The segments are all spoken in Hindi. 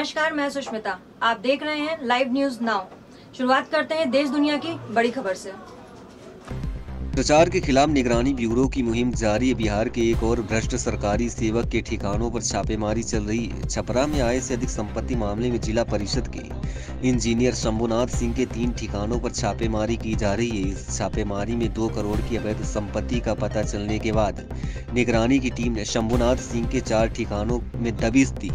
नमस्कार, मैं सुष्मिता। आप देख रहे हैं लाइव न्यूज नाउ। शुरुआत करते हैं देश दुनिया की बड़ी खबर से। भ्रष्टाचार के खिलाफ निगरानी ब्यूरो की मुहिम जारी है। बिहार के एक और भ्रष्ट सरकारी सेवक के ठिकानों पर छापेमारी चल रही है। छपरा में आय से अधिक संपत्ति मामले में जिला परिषद के इंजीनियर शंभुनाथ सिंह के 3 ठिकानों पर छापेमारी की जा रही है। इस छापेमारी में 2 करोड़ की अवैध संपत्ति का पता चलने के बाद निगरानी की टीम ने शंभुनाथ सिंह के 4 ठिकानों में दबिश दी।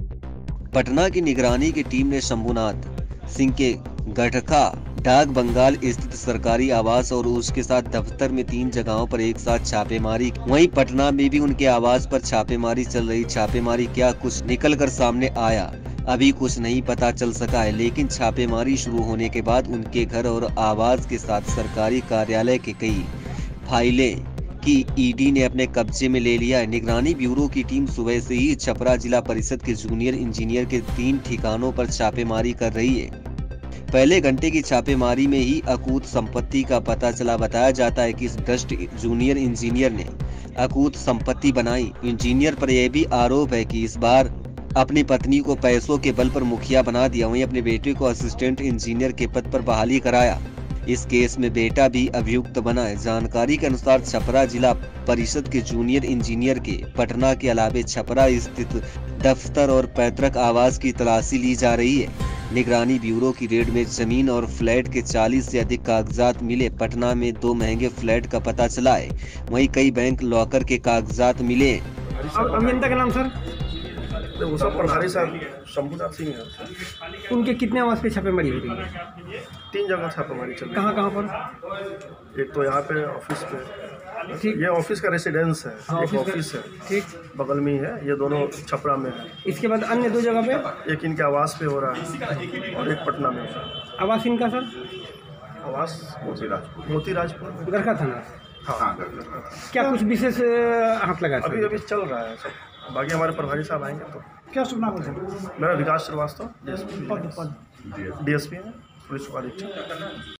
पटना की निगरानी की टीम ने शंभुनाथ सिंह के गढ़खा डाक बंगाल स्थित सरकारी आवास और उसके साथ दफ्तर में 3 जगहों पर एक साथ छापेमारी। वहीं पटना में भी उनके आवास पर छापेमारी चल रही। छापेमारी क्या कुछ निकल कर सामने आया, अभी कुछ नहीं पता चल सका है, लेकिन छापेमारी शुरू होने के बाद उनके घर और आवास के साथ सरकारी कार्यालय के कई फाइलें की ईडी ने अपने कब्जे में ले लिया है। निगरानी ब्यूरो की टीम सुबह से ही छपरा जिला परिषद के जूनियर इंजीनियर के 3 ठिकानों पर छापेमारी कर रही है। पहले घंटे की छापेमारी में ही अकूत संपत्ति का पता चला। बताया जाता है कि इस भ्रष्ट जूनियर इंजीनियर ने अकूत संपत्ति बनाई। इंजीनियर पर यह भी आरोप है कि इस बार अपनी पत्नी को पैसों के बल पर मुखिया बना दिया, वहीं अपने बेटे को असिस्टेंट इंजीनियर के पद पर बहाली कराया। इस केस में बेटा भी अभियुक्त बना है। जानकारी के अनुसार छपरा जिला परिषद के जूनियर इंजीनियर के पटना के अलावे छपरा स्थित दफ्तर और पैतृक आवास की तलाशी ली जा रही है। निगरानी ब्यूरो की रेड में जमीन और फ्लैट के 40 से अधिक कागजात मिले। पटना में 2 महंगे फ्लैट का पता चला है, वहीं कई बैंक लॉकर के कागजात मिले। अभियंता का नाम सर? वो सब प्रभारी साहब शंभुनाथ सिंह है। उनके कितने आवास पे छापेमारी हो रही है? 3 जगह छापेमारी चल रही है। कहाँ पर? एक तो यहाँ पे ऑफिस पे, ठीक। ये ऑफिस का रेसिडेंस है। हाँ, एक ऑफिस है, ठीक, बगल में ही है। ये दोनों छपरा में है। इसके बाद अन्य 2 जगह पे? एक इनके आवास पे हो रहा है और एक पटना में हो रहा है। आवास इनका सर? आवास मोतीराजपुर में। गरखा थाना। हाँ, क्या कुछ विशेष हाथ लगा अभी चल रहा है सब। बाकी हमारे प्रभारी साहब आएंगे तो। क्या सुनना है? मेरा विकास श्रीवास्तव, पद डीएसपी है, पुलिस अधीक्षक।